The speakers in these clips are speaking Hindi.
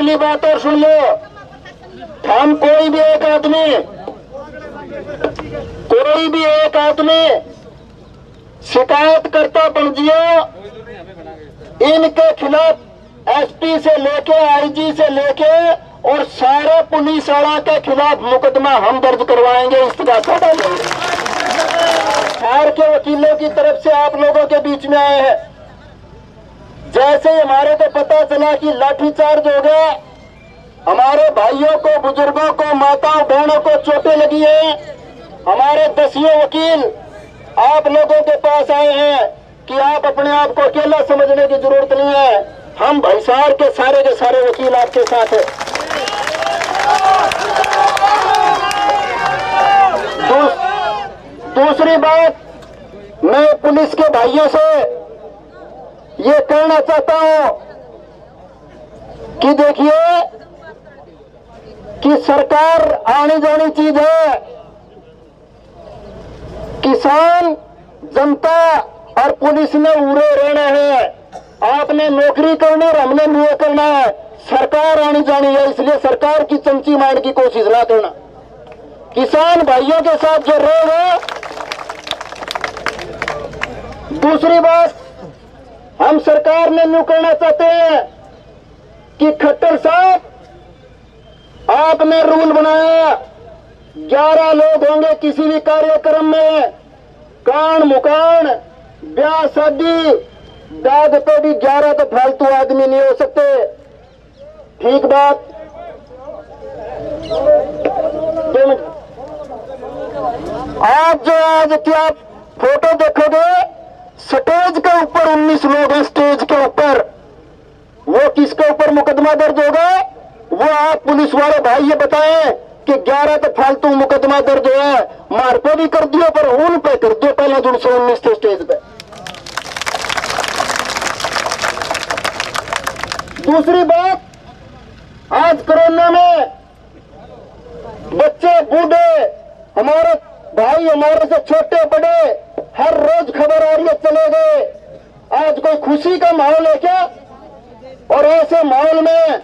अगली बात और सुन लो, हम कोई भी एक आदमी शिकायतकर्ता बन जियो, इनके खिलाफ एसपी से लेके आईजी से लेके और सारे पुलिस वाला के खिलाफ मुकदमा हम दर्ज करवाएंगे, इस्तीगासा डालेंगे। शहर के वकीलों की तरफ से आप लोगों के बीच में आए हैं। जैसे हमारे को पता चला कि लाठीचार्ज हो गया, हमारे भाइयों को, बुजुर्गों को, माताओं बहनों को चोटें लगी है, हमारे 10 वकील आप लोगों के पास आए हैं कि आप अपने आप को अकेला समझने की जरूरत नहीं है, हम भैसार के सारे वकील आपके साथ हैं। दूसरी बात, मैं पुलिस के भाइयों से ये कहना चाहता हूं कि देखिए कि सरकार आनी जानी चीज है, किसान, जनता और पुलिस ने उड़े रहना है। आपने नौकरी करनी और हमने मुँह करना है। सरकार आनी जानी है, इसलिए सरकार की चमची मारने की कोशिश ना करना। किसान भाइयों के साथ जो रहेगा। दूसरी बात, हम सरकार में न्यू करना चाहते हैं कि खट्टर साहब, आपने रूल बनाया 11 लोग होंगे किसी भी कार्यक्रम में, कान मुकान, ब्याह शादी, दाद पे भी 11 तो फालतू आदमी नहीं हो सकते। ठीक बात। आज क्या फोटो देखोगे, स्टेज के ऊपर 19 लोग हैं, स्टेज के ऊपर। वो किसके ऊपर मुकदमा दर्ज होगा, वो आप पुलिस वाले भाई ये बताएं कि 11 तो फालतू मुकदमा दर्ज हुआ है। मार पे भी कर दियो, पर उन पे कर दो पहले जो 19 थे स्टेज पे। दूसरी बात, आज कोरोना में बच्चे बूढ़े, हमारे भाई, हमारे से छोटे बड़े, हर रोज खबर आ रही है चले गए। आज कोई खुशी का माहौल है क्या? और ऐसे माहौल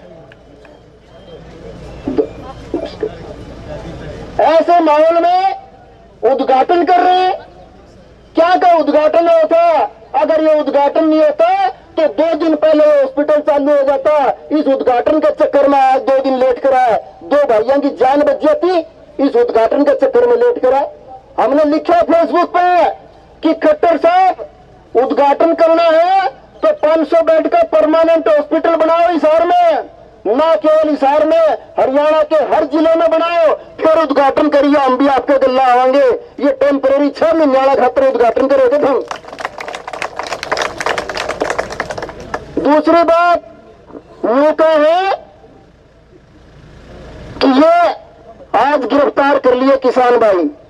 में उद्घाटन कर रहे हैं। क्या का उद्घाटन होता? अगर ये उद्घाटन नहीं होता तो 2 दिन पहले हॉस्पिटल चालू हो जाता। इस उद्घाटन के चक्कर में आज 2 दिन लेट करा है। 2 भाइयों की जान बच जाती, इस उद्घाटन के चक्कर में लेट करा। हमने लिखा फेसबुक पे कि खट्टर साहब, उद्घाटन करना है तो 500 बेड का परमानेंट हॉस्पिटल बनाओ हिसार में, ना केवल हिसार में, हरियाणा के हर जिले में बनाओ, फिर उद्घाटन करिए, हम भी आपके गल्ला आवांगे। ये टेम्परेरी 6 महीने वाला खातर उद्घाटन करोगे तुम। दूसरी बात मौका है कि ये आज गिरफ्तार कर लिए किसान भाई,